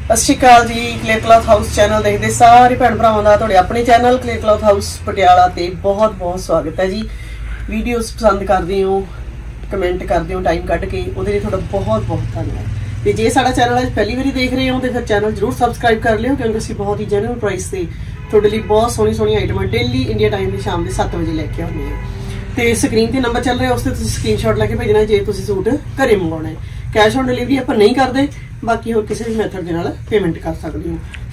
सत श्री अकाल जी। क्ले क्लॉथ हाउस चैनल देखते सारे भैन भरावां दा तुहाडे अपने channel clay cloth house Patiala ते बहुत बहुत स्वागत है जी। वीडियोस पसंद करदे हो, कमेंट करदे हो टाइम कढ के, उहदे लई तुहाडा बहुत बहुत धन्नवाद। ते जे साडा चैनल अज पहली बारी देख रहे हो तो फिर चैनल जरूर सबसक्राइब कर लियो, क्योंकि असीं बहुत ही जेन्युइन प्राइस ते तुहाडे लई बहुत सोहनी सोहनी आइटमां डेली इंडिया टाइम ते शाम के 7 बजे लैके आउंदे आ। ते स्क्रीन ते नंबर चल रहा है, उस ते तुसीं स्क्रीनशॉट लैके भेजना जे तुसीं सूट घरे मंगाउणा है। कैश ऑन डिलीवरी आपां नहीं करदे, बाकी होर किसी भी मैथड के नाल पेमेंट कर सकते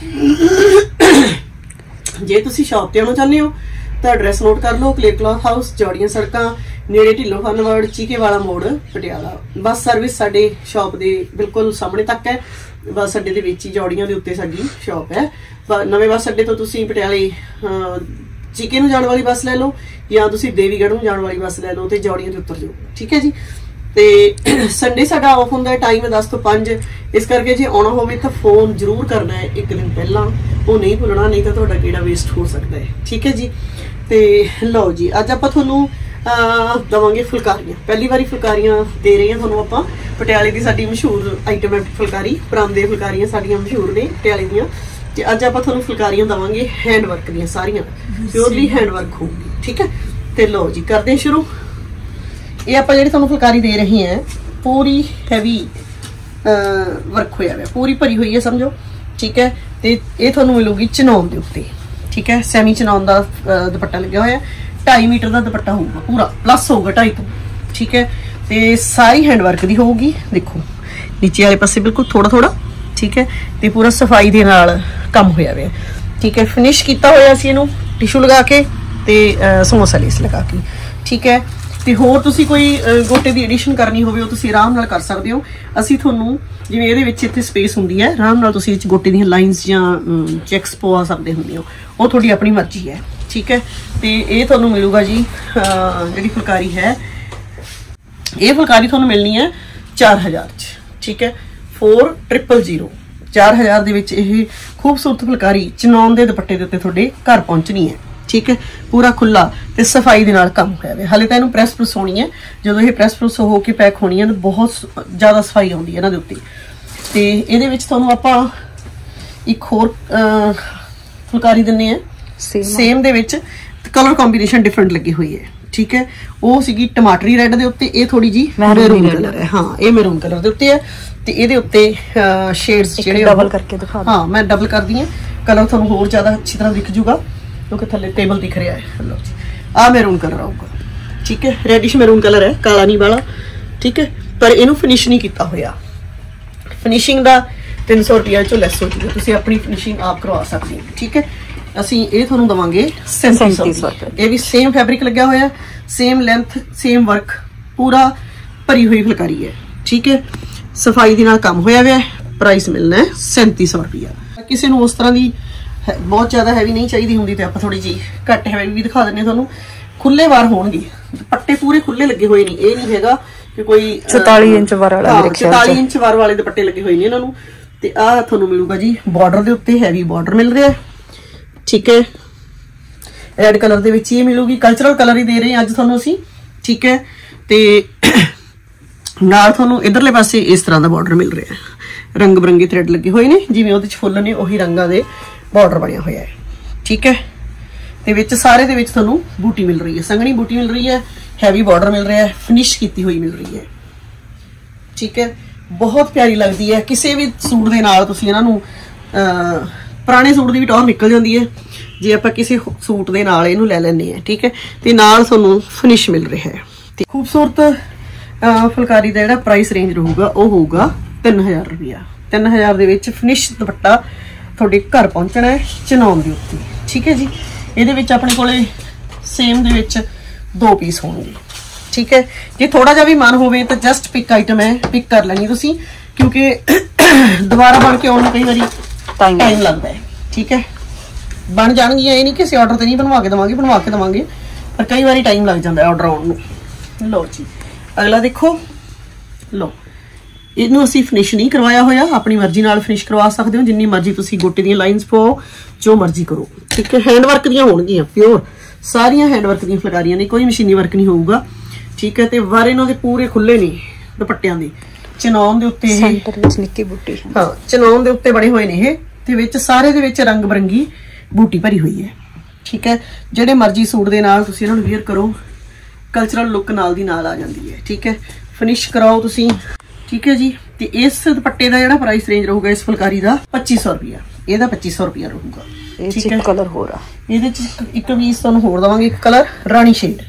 हो। जे तुसीं शॉप ते आउणा चाहुंदे हो तो एड्रैस नोट कर लो, क्ले क्लॉथ हाउस, जौड़ियां सड़कां, नेड़े ढिल्लो फनवर्ड, चीकेवाला मोड़, पटियाला। बस सर्विस साडे शॉप दे बिल्कुल सामने तक है। बस अड्डे दे विच ही जौड़ियां दे उत्ते साडी शॉप है। नवें बस अड्डे तो तुसीं पटियाले चीके नूं जाण वाली बस लै लो, या तुसीं देवीगढ़ नूं जाण वाली बस लै लो ते जौड़ियां ते उतर जाओ, ठीक है जी। ते संडे साडा ऑफ हुंदा है, टाइम है 10 तो 5, इस करके जे आउणा होवे तां फोन जरूर करना है एक दिन पहलां, वो नहीं भुलना, नहीं तो तुहाडा केड़ा वेस्ट हो सकता है, ठीक है जी। ते लो जी, अज आपां तुहानूं दवांगे फुलकारियां। पहली बारी फुलकारियां दे रहे हैं तुहानूं आपां। पटियाले दी साडी मशहूर आइटम है फुलकारी, परांदे फुलकारियां साडियां मशहूर ने पटियाले दियां। ते अज आपां तुहानूं फुलकारियां दवांगे हैंड वर्क दियां, सारियां प्योरली हैंड वर्क होगी, ठीक है। ते लो जी, करदे हैं शुरू। ये आप जी तुहानूं फुलकारी दे रही हैं, पूरी हैवी वर्क होया है, पूरी भरी हुई है समझो, ठीक है। तो ये तुहानूं मिलूगी चनौन के उत्ते, ठीक है। सैमी चनौन का दुपट्टा लग्या होया, 2.5 मीटर का दुपट्टा होगा, पूरा प्लस होगा 2.5 तो, ठीक है। तो सारी हैंड वर्क की होगी, देखो नीचे वाले पासे बिल्कुल थोड़ा थोड़ा, ठीक है। तो पूरा सफाई के नाल काम होया है, ठीक है। फिनिश किया होया सी इहनूं टिशू लगा के ते समोसा लेस लगा के, ठीक है। तो होर तुसीं कोई गोटे की एडिशन करनी होवे वो तुसीं आराम नाल कर सकते हो। असीं तुहानूं जिवें इहदे विच इत्थे स्पेस हुंदी है, आराम नाल तुसीं इस गोटे दी लाइनस जां चैक्स पवा सकदे हुंदे हो, वो तुहाडी अपनी मर्जी है, ठीक है। तो ये तुहानूं मिलूगा जी जिहड़ी फुलकारी है, ये फुलकारी तुहानूं मिलनी है 4000 च, ठीक है। 4000 4000 दे विच ये खूबसूरत फुलकारी चनौन दे दुपट्टे दे उत्ते तुहाडे घर पहुंचनी है, ठीक है। पूरा खुला ते सफाई दे नाल काम होया है। हाले तां इहनूं प्रैस प्रूस होनी है, जदों ये प्रैस प्रूस हो के पैक होनी है तो बहुत ज़्यादा सफाई आउंदी है इहनां दे उत्ते। ते इहदे विच तुहानूं आपां एक होर फुलकारी दिंदे हैं सेम दे विच, कलर कॉम्बीनेशन डिफरेंट लगी हुई है, ठीक है। वो सीगी टमाटरी रैड दे उत्ते, ये थोड़ी जी मैरून कलर है, हाँ ये मैरून कलर दे उत्ते है। ते इहदे उत्ते शेड्स जिहड़े डबल करके दिखा, हाँ मैं डबल कर दी है, कलर तुहानूं होर ज़्यादा अच्छी तरह दिख जूगा क्योंकि थल्ले टेबल दिख रहा है। लो जी, आ मैरून कलर आऊगा, ठीक है। रेडिश मैरून कलर है, काला नहीं वाला, ठीक है। पर इनू फिनिश नहीं किया होया, फिनिशिंग का 300 रुपया चो लैस हो जाएगा, तुसीं अपनी फिनिशिंग आप करवा सकते हो, ठीक है। असीं ये तुहानूं दवांगे 3700 रुपये। ये भी सेम फैब्रिक लग्या होया, सेम लेंथ, सेम वर्क, पूरा भरी हुई फुलकारी है, ठीक है। सफाई दे नाल काम होया हुआ है। प्राइस मिलना है 3700 रुपया। किसी नूं उस तरह की बहुत ज़्यादा हैवी नहीं चाहिए होंगी तो आप थोड़ी जी घट हैवी भी दिखा दें तुहानूं। खुले वार होणगे, दुपट्टे पूरे खुले लगे हुए नहीं, ये नहीं हैगा कि कोई 44 इंच वार वाला, 44 इंच वार वाले दुपट्टे लगे हुए ने इन्हां नूं। ते आ तुहानूं मिलूगा जी बॉर्डर दे उत्ते हैवी बॉर्डर मिल रहा है, ठीक है। रेड कलर दे विच ये मिलूगी, कल्चरल कलर ही दे रहे हैं अज तुहानूं असीं, ठीक है। ते नाल तुहानूं इधरले पासे इस तरह का बॉर्डर मिल रहा है, रंग बिरंगे थ्रेड लगे हुए ने, जिवें उहदे च फुੱਲ ने उही रंगां दे बॉर्डर बनया होया है, ठीक है। ते विच सारे दे विच तुहानूं बूटी मिल रही है, संघनी बूटी मिल रही है, हैवी बॉर्डर मिल रहा है, फिनिश की हुई मिल रही है, ठीक है। बहुत प्यारी लगती है, किसी भी सूट दे नाल तुसीं इहनां नूं पुराने सूट की भी टॉर निकल जाती है जे आपां किसी सूट दे नाल इहनूं लै लैंदे हैं, ठीक है। ते नाल तुहानूं फिनिश मिल रहा है। ते खूबसूरत फुलकारी का जिहड़ा प्राइस रेंज रहूगा वो होगा 3000 रुपया। 3000 दे विच फिनिश दुपट्टा तुहाडे घर पहुंचना है चनौन दे उत्ते, ठीक है जी। इहदे विच अपने कोले सेम दे विच 2 पीस होंगे, ठीक है। जे थोड़ा जिहा भी मन होवे तो जस्ट पिक आइटम है, पिक कर लैनी तुसीं, क्योंकि दोबारा बन के आउण कई वारी टाइम लगता है, ठीक है। बन जाणगियां, ये नहीं कि असीं ऑर्डर ते नहीं बनवा के देवांगे, पर कई बारी टाइम लग जाता है ऑर्डर आउण नूं। लो जी, अगला देखो, लो इनू असीं फिनिश नहीं करवाया होया, अपनी मर्जी नाल फिनिश करवा सकते हो, जिन्नी मर्जी तुसीं गोटे दी लाइनस पाओ, जो मर्जी करो, ठीक है। हैंड वर्क दियां होणगियां, प्योर सारियां हैंड वर्क दियां फुलकारियां ने, कोई मशीनी वर्क नहीं होऊगा, ठीक है। ते वार इन्हां दे पूरे खुले ने दुपट्टियां दे, ਚਨੌਨ ਦੇ ਉੱਤੇ ਸੈਂਟਰ ਵਿੱਚ ਨਿੱਕੀ ਬੂਟੀ। ਹਾਂ, ਚਨੌਨ ਦੇ ਉੱਤੇ ਬਣੇ ਹੋਏ ਨੇ ਇਹ, ਤੇ ਵਿੱਚ ਸਾਰੇ ਦੇ ਵਿੱਚ ਰੰਗ ਬਰੰਗੀ ਬੂਟੀ ਭਰੀ ਹੋਈ ਹੈ। ਠੀਕ ਹੈ, ਜਿਹੜੇ ਮਰਜ਼ੀ ਸੂਟ ਦੇ ਨਾਲ ਤੁਸੀਂ ਇਹਨਾਂ ਨੂੰ ਵੇਅਰ ਕਰੋ, ਕਲਚਰਲ ਲੁੱਕ ਨਾਲ ਦੀ ਨਾਲ ਆ ਜਾਂਦੀ ਹੈ। ਠੀਕ ਹੈ, ਫਿਨਿਸ਼ ਕਰਾਓ ਤੁਸੀਂ। ਠੀਕ ਹੈ ਜੀ, ਤੇ ਇਸ ਦੁਪੱਟੇ ਦਾ ਜਿਹੜਾ ਪ੍ਰਾਈਸ ਰੇਂਜ ਰਹੂਗਾ ਇਸ ਫੁਲਕਾਰੀ ਦਾ 2500 ਰੁਪਿਆ, ਇਹਦਾ 2500 ਰੁਪਿਆ ਰਹੂਗਾ। ਠੀਕ ਹੈ, ਕਲਰ ਹੋਰ ਆ ਇਹਦੇ ਚ ਇੱਕ ਪੀਸ ਤੁਹਾਨੂੰ ਹੋਰ ਦਵਾਂਗੇ, ਇੱਕ ਕਲਰ ਰਾਣੀ ਸ਼ੇਡ।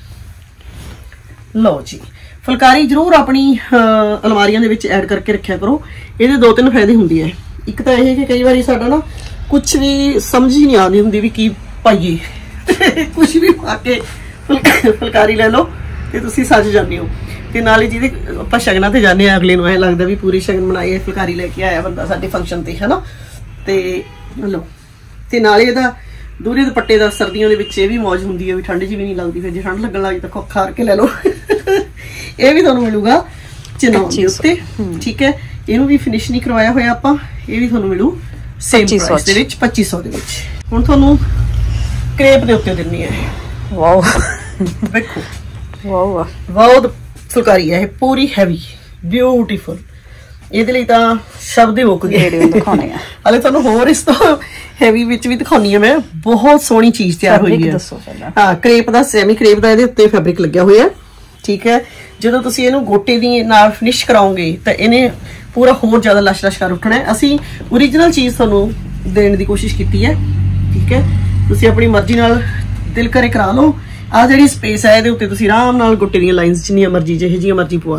ਲਓ ਜੀ, ਫੁਲਕਾਰੀ ਜਰੂਰ ਆਪਣੀ ਅਲਮਾਰੀਆਂ ਦੇ ਵਿੱਚ ਐਡ ਕਰਕੇ ਰੱਖਿਆ ਕਰੋ। ਇਹਦੇ ਦੋ ਤਿੰਨ ਫਾਇਦੇ ਹੁੰਦੇ ਆ। ਇੱਕ ਤਾਂ ਇਹ ਕਿ ਕਈ ਵਾਰੀ ਸਾਡਾ ਨਾ ਕੁਝ ਵੀ ਸਮਝ ਹੀ ਨਹੀਂ ਆਉਂਦੀ ਹੁੰਦੀ ਵੀ ਕੀ ਪਾਈਏ, ਕੁਝ ਵੀ ਪਾ ਕੇ ਫੁਲਕਾਰੀ ਲੈ ਲਓ ਤੇ ਤੁਸੀਂ ਸੱਜ ਜਾਂਦੇ ਹੋ। ਤੇ ਨਾਲ ਹੀ ਜਿਹਦੇ ਆਪਾਂ ਸ਼ਗਨਾਂ ਤੇ ਜਾਂਦੇ ਆ, ਅਗਲੇ ਨੂੰ ਐ ਲੱਗਦਾ ਵੀ ਪੂਰੀ ਸ਼ਗਨ ਬਣਾਈ, ਫੁਲਕਾਰੀ ਲੈ ਕੇ ਆਇਆ ਬੰਦਾ ਸਾਡੇ ਫੰਕਸ਼ਨ ਤੇ, ਹਨਾ। ਤੇ ਲਓ, ਤੇ ਨਾਲੇ ਇਹਦਾ ਦੂਰੇ ਦੁਪੱਟੇ ਦਾ ਸਰਦੀਆਂ ਦੇ ਵਿੱਚ ਇਹ ਵੀ ਮੌਜ ਹੁੰਦੀ ਹੈ ਵੀ ਠੰਡ ਜੀ ਵੀ ਨਹੀਂ ਲੱਗਦੀ। ਫਿਰ ਜੇ ਠੰਡ ਲੱਗਣ ਲੱਗੀ ਤਾਂ ਖੋਖਾ ਹਾਰ ਕੇ ਲੈ ਲਓ। ਇਹ ਵੀ ਤੁਹਾਨੂੰ ਮਿਲੂਗਾ ਚਨੌਨ ਦੇ ਉੱਤੇ। ਠੀਕ ਹੈ, ਇਹਨੂੰ ਵੀ ਫਿਨਿਸ਼ ਨਹੀਂ ਕਰਵਾਇਆ ਹੋਇਆ ਆਪਾਂ, ਇਹ ਵੀ ਤੁਹਾਨੂੰ ਮਿਲੂ ਸੇਮ ਪ੍ਰਾਈਸ ਦੇ ਵਿੱਚ 2500 ਦੇ ਵਿੱਚ। ਹੁਣ ਤੁਹਾਨੂੰ ਕ੍ਰੇਪ ਦੇ ਉੱਤੇ ਦਿੰਨੀ ਹੈ। ਵਾਓ, ਵੇਖੋ, ਵਾਓ ਵਾਓ ਫੁਲਕਾਰੀ ਹੈ ਇਹ, ਪੂਰੀ ਹੈਵੀ ਬਿਊਟੀਫੁਲ। ਇਹਦੇ ਲਈ ਤਾਂ ਸ਼ਬਦ ਹੀ ਮੁੱਕ ਗਏ ਦਿਖਾਉਣੇ ਆ। ਹਲੇ ਤੁਹਾਨੂੰ ਹੋਰ ਇਸ ਤੋਂ ਹੈਵੀ ਵਿੱਚ ਵੀ ਦਿਖਾਉਣੀ ਹੈ ਮੈਂ। ਬਹੁਤ ਸੋਹਣੀ ਚੀਜ਼ ਤਿਆਰ ਹੋਈ ਹੈ। ਹਾਂ, ਕ੍ਰੇਪ ਦਾ, ਸੈਮੀ ਕ੍ਰੇਪ ਦਾ ਇਹਦੇ ਉੱਤੇ ਫੈਬਰਿਕ ਲੱਗਿਆ ਹੋਇਆ। ਠੀਕ ਹੈ, ਜਦੋਂ ਤੁਸੀਂ ਇਹਨੂੰ ਗੋਟੇ ਦੀ ਨਾਲ ਫਿਨਿਸ਼ ਕਰਾਓਗੇ ਤਾਂ ਇਹਨੇ ਪੂਰਾ ਹੋਰ ਜ਼ਿਆਦਾ ਲਸ਼ ਕਰ ਉੱਠਣਾ ਹੈ। ਅਸੀਂ ਓਰੀਜਨਲ ਚੀਜ਼ ਤੁਹਾਨੂੰ ਦੇਣ ਦੀ ਕੋਸ਼ਿਸ਼ ਕੀਤੀ ਹੈ। ਠੀਕ ਹੈ, ਤੁਸੀਂ ਆਪਣੀ ਮਰਜ਼ੀ ਨਾਲ ਦਿਲ ਕਰੇ ਕਰਾ ਲਓ। ਆਹ ਜਿਹੜੀ ਸਪੇਸ ਹੈ ਇਹਦੇ ਉੱਤੇ ਤੁਸੀਂ ਆਰਾਮ ਨਾਲ ਗੋਟੇ ਦੀਆਂ ਲਾਈਨਸ ਜਿੰਨੀਆਂ ਮਰਜ਼ੀ ਜਿਹੇ ਜਿਹੀਆਂ ਮਰਜ਼ੀ ਪਵਾ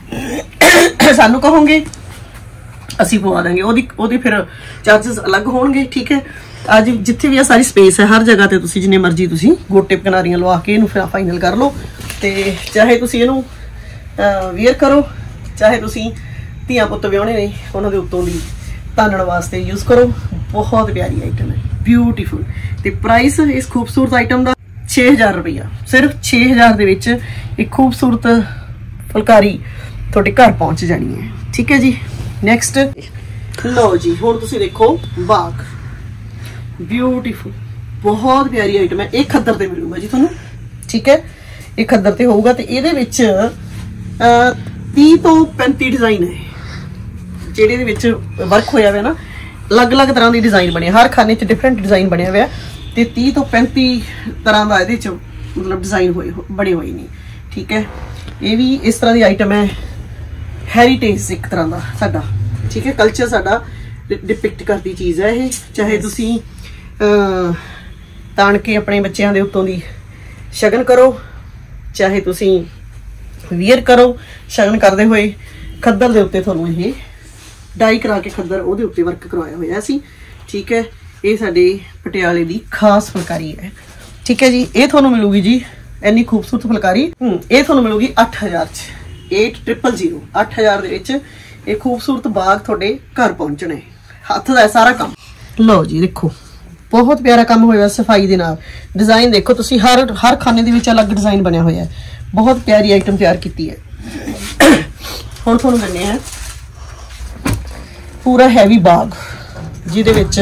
ਲਓ। ਸਾਨੂੰ ਕਹੋਗੇ ਅਸੀਂ ਪਵਾ ਦਾਂਗੇ, ਉਹਦੀ ਫਿਰ ਚਾਰजेस ਅਲੱਗ ਹੋਣਗੇ। ਠੀਕ ਹੈ, ਅੱਜ ਜਿੱਥੇ ਵੀ ਆ ਸਾਰੀ ਸਪੇਸ ਹੈ, ਹਰ ਜਗ੍ਹਾ ਤੇ ਤੁਸੀਂ ਜਿੰਨੇ ਮਰਜ਼ੀ ਤੁਸੀਂ ਗੋਟੇ ਕਿਨਾਰੀਆਂ ਲਵਾ ਕੇ ਇਹਨੂੰ ਫਿਰ ਫਾਈਨਲ ਕਰ ਲਓ। ਤੇ ਚਾਹੇ ਤੁਸੀਂ ਇਹਨੂੰ ਵੇਅਰ ਕਰੋ, ਚਾਹੇ ਤੁਸੀਂ ਧੀਆਂ ਪੁੱਤ ਵਿਆਹਣੇ ਨੇ ਉਹਨਾਂ ਦੇ ਉੱਤੋਂ ਦੀ ਤਾਨਣ ਵਾਸਤੇ ਯੂਜ਼ ਕਰੋ। ਬਹੁਤ ਪਿਆਰੀ ਆਈਟਮ ਹੈ, ਬਿਊਟੀਫੁਲ। ਤੇ ਪ੍ਰਾਈਸ ਇਸ ਖੂਬਸੂਰਤ ਆਈਟਮ ਦਾ 6000 ਰੁਪਇਆ, ਸਿਰਫ 6000 ਦੇ ਵਿੱਚ ਇੱਕ ਖੂਬਸੂਰਤ ਫੁਲਕਾਰੀ ਤੁਹਾਡੇ ਘਰ ਪਹੁੰਚ ਜਾਣੀ ਹੈ। ਠੀਕ ਹੈ ਜੀ, ਨੈਕਸਟ ਲਓ ਜੀ, ਹੁਣ ਤੁਸੀਂ ਦੇਖੋ ਬਾਗ, ਬਿਊਟੀਫੁਲ, ਬਹੁਤ ਪਿਆਰੀ ਆਈਟਮ ਹੈ। ਇਹ ਖੱਦਰ ਤੇ ਮਿਲੂਗਾ ਜੀ ਤੁਹਾਨੂੰ। ਠੀਕ ਹੈ, ਇਹ ਖੱਦਰ ਤੇ ਹੋਊਗਾ ਤੇ ਇਹਦੇ ਵਿੱਚ 30 ਤੋਂ 35 ਡਿਜ਼ਾਈਨ ਹੈ ਜਿਹੜੇ ਇਹਦੇ ਵਿੱਚ ਵਰਕ ਹੋਇਆ ਹੋਇਆ ਨਾ। ਅਲੱਗ-ਅਲੱਗ ਤਰ੍ਹਾਂ ਦੀ ਡਿਜ਼ਾਈਨ ਬਣੇ, ਹਰ ਖਾਨੇ 'ਚ ਡਿਫਰੈਂਟ ਡਿਜ਼ਾਈਨ ਬਣਿਆ ਹੋਇਆ ਤੇ 30 ਤੋਂ 35 ਤਰ੍ਹਾਂ ਦਾ ਇਹਦੇ 'ਚ ਮਤਲਬ ਡਿਜ਼ਾਈਨ ਬਣੇ ਹੋਏ ਨੇ। ਠੀਕ ਹੈ, ਇਹ ਵੀ ਇਸ ਤਰ੍ਹਾਂ ਦੀ ਆਈਟਮ ਹੈ, ਹੈਰੀਟੇਜ ਇੱਕ ਤਰ੍ਹਾਂ ਦਾ ਸਾਡਾ। ਠੀਕ ਹੈ, ਕਲਚਰ ਸਾਡਾ ਡਿਪਿਕਟ ਕਰਦੀ ਚੀਜ਼ ਹੈ ਇਹ। ਚਾਹੇ ਤੁਸੀਂ ਤਾਣ ਕੇ ਆਪਣੇ ਬੱਚਿਆਂ ਦੇ ਉੱਤੋਂ ਦੀ ਸ਼ਗਨ ਕਰੋ, ਚਾਹੇ ਤੁਸੀਂ ਵੀਅਰ ਕਰੋ ਸ਼ਗਨ ਕਰਦੇ ਹੋਏ। ਖੱਦਰ ਦੇ ਉੱਤੇ ਤੁਹਾਨੂੰ ਇਹ ਡਾਈ ਕਰਾ ਕੇ ਖੱਦਰ ਉਹਦੇ ਉੱਤੇ ਵਰਕ ਕਰਵਾਇਆ ਹੋਇਆ ਸੀ। ਠੀਕ ਹੈ, ਇਹ ਸਾਡੇ ਪਟਿਆਲੇ ਦੀ ਖਾਸ ਫੁਲਕਾਰੀ ਹੈ। ਠੀਕ ਹੈ ਜੀ, ਇਹ ਤੁਹਾਨੂੰ ਮਿਲੂਗੀ ਜੀ ਇੰਨੀ ਖੂਬਸੂਰਤ ਫੁਲਕਾਰੀ। ਇਹ ਤੁਹਾਨੂੰ ਮਿਲੂਗੀ 8000 ਚ, 8000 8000 ਦੇ ਵਿੱਚ ਇਹ ਖੂਬਸੂਰਤ ਬਾਗ ਤੁਹਾਡੇ ਘਰ ਪਹੁੰਚਣਾ ਹੈ। ਹੱਥ ਦਾ ਸਾਰਾ ਕੰਮ। ਲਓ ਜੀ, ਦੇਖੋ ਬਹੁਤ ਪਿਆਰਾ ਕੰਮ ਹੋਇਆ ਸਫਾਈ ਦੇ ਨਾਲ। ਡਿਜ਼ਾਈਨ ਦੇਖੋ ਤੁਸੀਂ, ਹਰ ਖਾਨੇ ਦੇ ਵਿੱਚ ਅਲੱਗ ਡਿਜ਼ਾਈਨ ਬਣਿਆ ਹੋਇਆ ਹੈ। ਬਹੁਤ ਪਿਆਰੀ ਆਈਟਮ ਤਿਆਰ ਕੀਤੀ ਹੈ। ਹੁਣ ਤੁਹਾਨੂੰ ਦਿੰਨੇ ਆ ਪੂਰਾ ਹੈਵੀ ਬਾਗ ਜਿਹਦੇ ਵਿੱਚ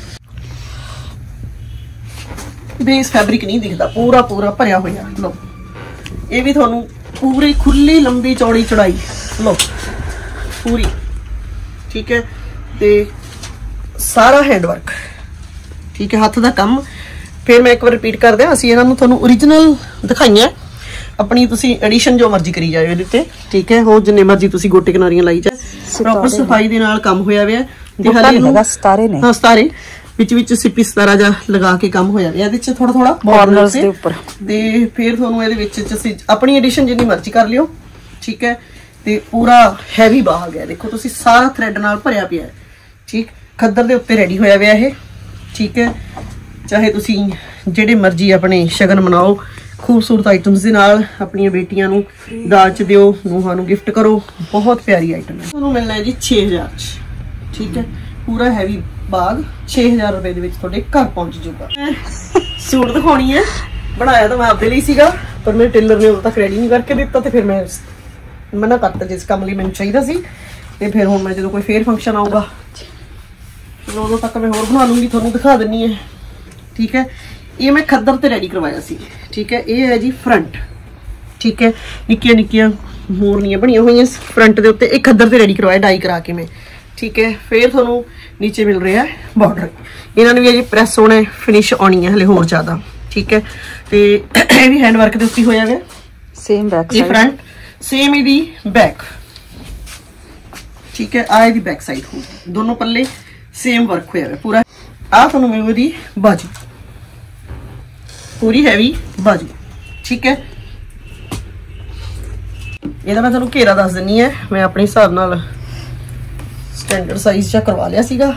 ਬੇਸ ਫੈਬਰਿਕ ਨਹੀਂ ਦਿਖਦਾ, ਪੂਰਾ ਭਰਿਆ ਹੋਇਆ। ਲਓ, ਇਹ ਵੀ ਤੁਹਾਨੂੰ ਪੂਰੀ ਖੁੱਲੀ ਲੰਬੀ ਚੌੜੀ ਚੜਾਈ ਲਓ ਪੂਰੀ। ਠੀਕ ਹੈ, ਤੇ ਸਾਰਾ ਹੈਂਡਵਰਕ। ਠੀਕ ਹੈ, ਹੱਥ ਦਾ ਕੰਮ। ਫਿਰ ਮੈਂ ਇੱਕ ਵਾਰ ਰਿਪੀਟ ਕਰ ਦਿਆਂ, ਅਸੀਂ ਇਹਨਾਂ ਨੂੰ ਤੁਹਾਨੂੰ ਓਰੀਜਨਲ ਦਿਖਾਈਆਂ, ਆਪਣੀ ਤੁਸੀਂ ਐਡੀਸ਼ਨ ਜੋ ਮਰਜ਼ੀ ਕਰੀ ਜਾਓ ਇਹਦੇ ਉੱਤੇ। ਠੀਕ ਹੈ, ਉਹ ਜਿੰਨੇ ਮਰਜ਼ੀ ਤੁਸੀਂ ਗੋਟੇ ਕਿਨਾਰੀਆਂ ਲਾਈ ਜਾ। ਪ੍ਰੋਪਰ ਸਫਾਈ ਦੇ ਨਾਲ ਕੰਮ ਹੋਇਆ ਹੋਇਆ। ਸਤਾਰੇ ਨੇ, ਹਾਂ ਸਤਾਰੇ ਵਿੱਚ ਸਿੱਪੀ ਸਤਾਰਾ ਜਾ ਲਗਾ ਕੇ ਕੰਮ ਹੋਇਆ ਹੋਇਆ ਇਹਦੇ ਚ ਥੋੜਾ ਕਾਰਨਰਸ ਦੇ ਉੱਪਰ। ਤੇ ਫਿਰ ਤੁਹਾਨੂੰ ਇਹਦੇ ਵਿੱਚ ਤੁਸੀਂ ਆਪਣੀ ਐਡੀਸ਼ਨ ਜਿੰਨੀ ਮਰਜ਼ੀ ਕਰ ਲਿਓ। ਠੀਕ ਹੈ, ਤੇ ਪੂਰਾ ਹੈਵੀ ਬਾਗ ਹੈ। ਦੇਖੋ ਤੁਸੀਂ ਸਾਰਾ ਥ੍ਰੈਡ ਨਾਲ ਭਰਿਆ ਪਿਆ ਹੈ। ਠੀਕ, ਖੱਦਰ ਦੇ ਉੱਤੇ ਰੈਡੀ ਹੋਇਆ ਹੋਇਆ ਇਹ। ਠੀਕ ਹੈ, ਚਾਹੇ ਤੁਸੀਂ ਜਿਹੜੇ ਮਰਜ਼ੀ ਆਪਣੇ ਸ਼ਗਨ ਮਨਾਓ ਖੂਬਸੂਰਤ ਆਈਟਮਸ ਦੇ ਨਾਲ, ਆਪਣੀਆਂ ਬੇਟੀਆਂ ਨੂੰ ਦਾਜ ਚ ਦਿਓ, ਨੂੰਹਾਂ ਨੂੰ ਗਿਫਟ ਕਰੋ। ਬਹੁਤ ਪਿਆਰੀ ਆਈਟਮ ਹੈ। ਤੁਹਾਨੂੰ ਮਿਲਣਾ ਹੈ ਜੀ 6000 ਚ। ਠੀਕ ਹੈ, ਪੂਰਾ ਹੈਵੀ ਬਾਗ 6000 ਰੁਪਏ ਦੇ ਵਿੱਚ ਤੁਹਾਡੇ ਘਰ ਪਹੁੰਚ ਜਾਊਗਾ। ਸੂਟ ਦਿਖਾਉਣੀ ਹੈ, ਬਣਾਇਆ ਤਾਂ ਮੈਂ ਆਪਦੇ ਲਈ ਸੀਗਾ, ਪਰ ਮੇਰੇ ਟੇਲਰ ਨੇ ਉਦੋਂ ਤੱਕ ਰੈਡੀ ਨਹੀਂ ਕਰਕੇ ਦਿੱਤਾ ਤੇ ਫਿਰ ਮੈਂ ਮਨਾ ਕਰਤਾ ਜਿਸ ਕੰਮ ਲਈ ਮੈਨੂੰ ਚਾਹੀਦਾ ਸੀ। ਤੇ ਫਿਰ ਹੁਣ ਮੈਂ ਜਦੋਂ ਕੋਈ ਫੇਰ ਫੰਕਸ਼ਨ ਆਊਗਾ ਉਦੋਂ ਤੱਕ ਮੈਂ ਹੋਰ ਬਣਾ ਲੂੰਗੀ, ਤੁਹਾਨੂੰ ਦਿਖਾ ਦਿੰਨੀ ਹੈ। ਠੀਕ ਹੈ, ਇਹ ਮੈਂ ਖੱਦਰ ਤੇ ਰੈਡੀ ਕਰਵਾਇਆ ਸੀ। ਠੀਕ ਹੈ, ਇਹ ਹੈ ਜੀ ਫਰੰਟ। ਠੀਕ ਹੈ, ਨਿੱਕੀਆਂ ਮੋਰਨੀਆਂ ਬਣੀਆਂ ਹੋਈਆਂ ਫਰੰਟ ਦੇ ਉੱਤੇ। ਇਹ ਖੱਦਰ ਤੇ ਰੈਡੀ ਕਰਵਾਇਆ ਡਾਈ ਕਰਾ ਕੇ ਮੈਂ, ठीक है। फिर थानू नीचे मिल रहा है बॉर्डर, इन्होंने भी अजे प्रैस होना फिनिश आनी है हले होर ज़्यादा, ठीक है। तो यह भी हैंड वर्क के उत्ते होया है, सेम बैक ये फ्रंट सेम ही बैक, ठीक है। आ दी बैक साइड हो दोनों पल्ले सेम वर्क होया है पूरा। आ थानू मिलू दी बाजू पूरी हैवी बाजू, ठीक है। ਇਹਦਾ मैं ਤੁਹਾਨੂੰ घेरा दस दिनी है, मैं अपने हिसाब नाल स्टैंडर्ड साइज चा करवा लिया सीगा।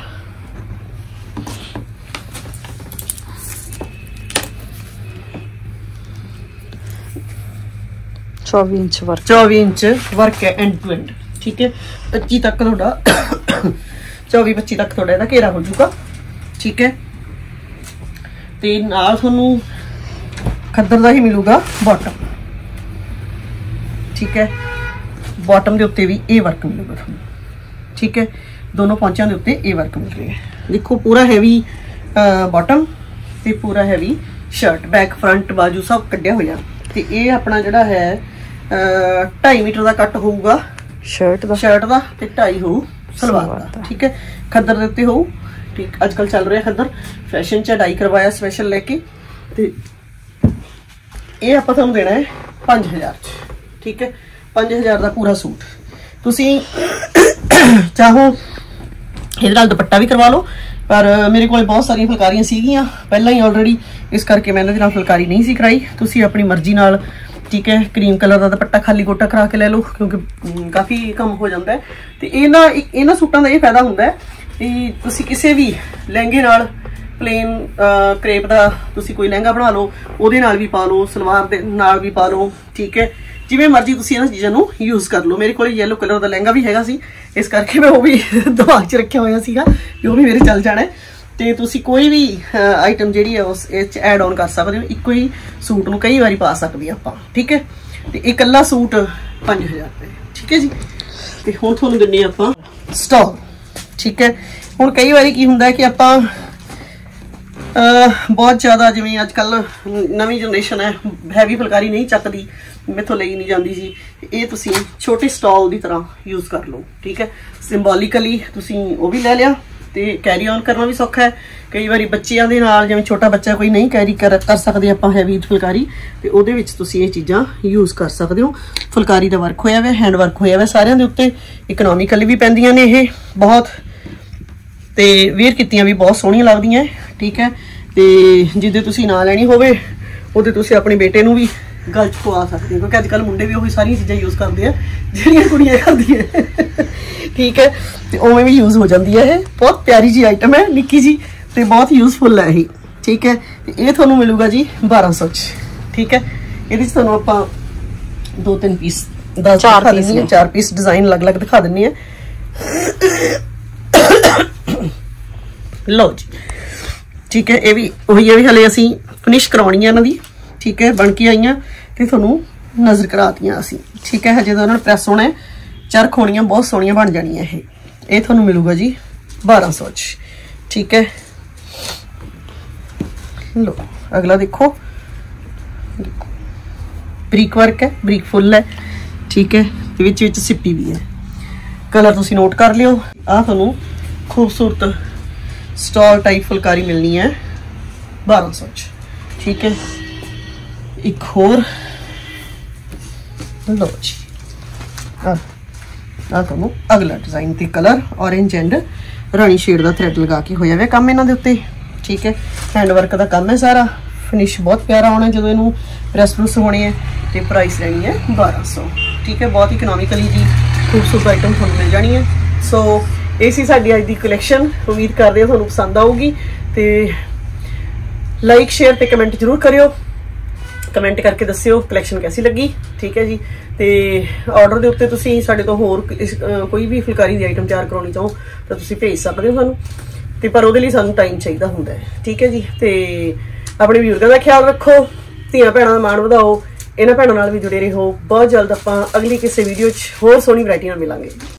इंच वर्क 24 इंच वर्क है एंड टू एंड, ठीक है। 25 तक थोड़ा 24-25 तक थोड़ा ਇਹਦਾ घेरा हो जाऊगा, ठीक है। ਤੇ ਨਾਲ ਤੁਹਾਨੂੰ ਖੱਦਰ ਦਾ ਹੀ ਮਿਲੂਗਾ बॉटम, ठीक है। बॉटम के उत्ते भी ये वर्क मिलेगा थोड़ा, ठीक है। दोनों पौंचों के उत्ते ये वर्क मिल रहा है, देखो पूरा हैवी बॉटम ते पूरा हैवी शर्ट, बैक फ्रंट बाजू सब कढ़िया होया। ते ये अपना जिहड़ा है 2.5 मीटर का कट होगा शर्ट का ते 2.5 हो सलवार का, ठीक है। खद्दर दे उत्ते हो, ठीक। अजकल चल रहा खद्दर फैशन च डाई करवाया स्पैशल लैके, ते ये आपां तुहानूं देना है 5000, ठीक है। 5000 का पूरा सूट तुसी चाहो ਇਹਦੇ ਨਾਲ ਦੁਪੱਟਾ भी करवा लो, पर मेरे को बहुत सारी फुलकारियां सीगियां पहला ही ऑलरेडी, इस करके मैं इहदे नाल फुलकारी नहीं सी कराई। तुसी अपनी मर्जी नाल, ठीक है, क्रीम कलर का दुपट्टा खाली गोटा करा के ले लो, क्योंकि काफ़ी कम हो जाता है। तो इन्हां सूटां दा ये फायदा हुंदा है कि तुसी किसी भी लहंगे नाल प्लेन क्रेप का तुसी कोई लहंगा बना लो, ਉਹਦੇ ਨਾਲ भी पा लो, सलवार दे नाल भी पा लो, ठीक है। जिवें मर्जी तुसी इन्हां चीज़ां नूं यूज़ कर लो। मेरे को येलो कलर का लहंगा भी हैगा सी, इस करके मैं वो भी दिमाग च रखा होया सीगा कि वो भी मेरे चल जाना है। तो तुसी कोई भी आइटम जिहड़ी है उस ऐड ऑन कर सकते हो, इक्को ही सूट नूं कई बारी पा सकते आपां, ठीक है। तो इकल्ला सूट 5000 रुपए, ठीक है जी। तो हुण तुहानूं दिन्ने आपां स्टॉल, ठीक है। हुण कई बारी की हुंदा है कि आपां बहुत ज़्यादा जिवें अजकल नवीं जनरेशन है हैवी फुलकारी नहीं चकदी, मेथों लई नहीं जाती जी, ये तुसी छोटे स्टॉल की तरह यूज़ कर लो, ठीक है। सिंबॉलिकली तुसी वो भी ले लिया, तो कैरी ऑन करना भी सौखा है। कई बार बच्चों के नाल जिवें छोटा बच्चा कोई नहीं कैरी कर सकते आपां हैवी फुलकारी, तो उहदे विच तुसी ये चीज़ां यूज़ कर सकते हो। फुलकारी का वर्क होया हुआ, हैंड वर्क होया हुआ सारियां दे उत्ते, इकनॉमिकली भी पैंदियां ने ये बहुत, तो वेयर कीतियां भी बहुत सोहणियां लगदियां, ठीक है। तो जिद्दे तुसी ना लैनी होवे उहदे तुसी अपने बेटे नूं भी गल च पवा सकते हो, क्योंकि अजकल मुंडे भी वही सारी चीज़ां यूज़ करते हैं जिहड़ियां कुड़ियां करदियां, ठीक है। तो उवें भी यूज़ हो जाती है। ये बहुत प्यारी जी आइटम है, निक्की जी, तो बहुत यूजफुल है ये, ठीक है। ये तुहानूं मिलूगा जी 1200 च, ठीक है। ये तुहानूं आपां 2-3 पीस 4 पीस डिजाइन अलग अलग दिखा दिंने हैं। लो जी, ठीक है। ये भी वही है, भी हले असी फिनिश करवानी है इन्हां दी, ठीक है। बन के आईयां ते तुहानूं नज़र करातियां असी, ठीक है। हजे तो उन्होंने प्रैस होना है, चरख होनियां बहुत सोहणियां बन जानियां। ये तुहानूं मिलूगा जी 1200 च, ठीक है। लो अगला देखो, बरीक वर्क है, बरीक फुल है, ठीक है। ते विच विच सिप्पी भी है, कलर तुसी नोट कर लियो। आ तुहानूं खूबसूरत स्टॉल टाइप फुलकारी मिलनी है 1200 च, ठीक है। एक होर लो जी, तुहानूं अगला डिजाइन ते कलर ऑरेंज एंड रानी शेड का थ्रेड लगा के होया हुआ काम इन्हां दे उत्ते, ठीक है। हैंड वर्क का काम है सारा, फिनिश बहुत प्यारा होना जो इनू प्रैस प्रूस होने है। तो प्राइस लेनी है 1200, ठीक है। बहुत इकनॉमिकली जी खूबसूरत आइटम तुहानूं मिल जानी है। सो ये सी साडी अज दी कलैक्शन, उम्मीद करते हो तुहानूं पसंद आऊगी। तो लाइक शेयर ते कमेंट जरूर करियो, कमेंट करके दस्सियो कलैक्शन कैसी लगी, ठीक है जी। तो ऑर्डर के उत्ते तुसीं साडे तो होर कोई भी फुलकारी दी आइटम तैयार करवानी चाहो तो तुसीं भेज सकते हो सानूं, ते पर उहदे लई सानूं टाइम चाहिदा हुंदा है, ठीक है जी। तो अपने बजुर्गों का ख्याल रखो, धीआं भैणां दा मान वधाओ, इन्हां भैणां नाल भी जुड़े रहो। बहुत जल्द आपां अगली किसी वीडियो च होर सोहनी वैरायटी नाल मिलांगे।